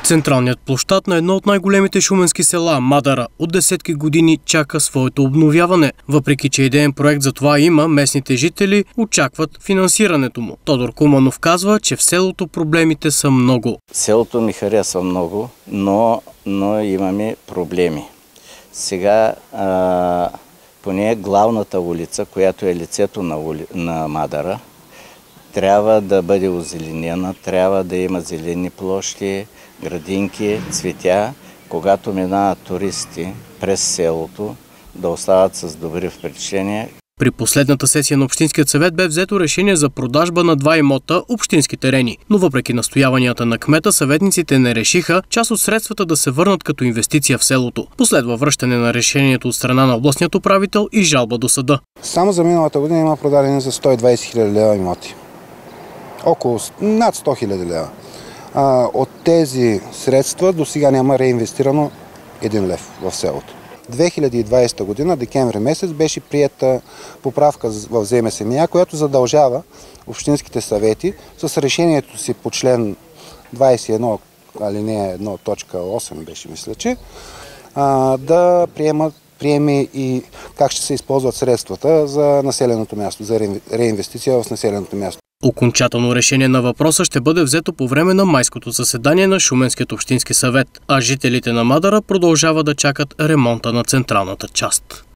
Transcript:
Централният площад на едно от най-големите шуменски села, Мадара, от десетки години чака своето обновяване. Въпреки че идеен проект за това има, местните жители очакват финансирането му. Тодор Куманов казва, че в селото проблемите са много. Селото ми харесва много, но имаме проблеми. Сега поне главната улица, която е лицето на Мадара, трябва да бъде озеленена, трябва да има зелени площи, градинки, цветя. Когато минават туристи през селото, да остават с добри впечатления. При последната сесия на Общинският съвет бе взето решение за продажба на 2 имота общински терени. Но въпреки настояванията на кмета, съветниците не решиха част от средствата да се върнат като инвестиция в селото. Последва връщане на решението от страна на областният управител и жалба до съда. Само за миналата година има продадени за 120 хиляди лева имоти. Около над 100 хиляди лева. От тези средства до сега няма реинвестирано 1 лев в селото. 2020 година, декември месец, беше приета поправка в ЗМСМИ, която задължава общинските съвети с решението си по член 21, алинея 1, точка 8 беше, мисля, че, да приеме и как ще се използват средствата за населеното място, за реинвестиция в населеното място. Окончателно решение на въпроса ще бъде взето по време на майското заседание на Шуменският общински съвет, а жителите на Мадара продължават да чакат ремонта на централната част.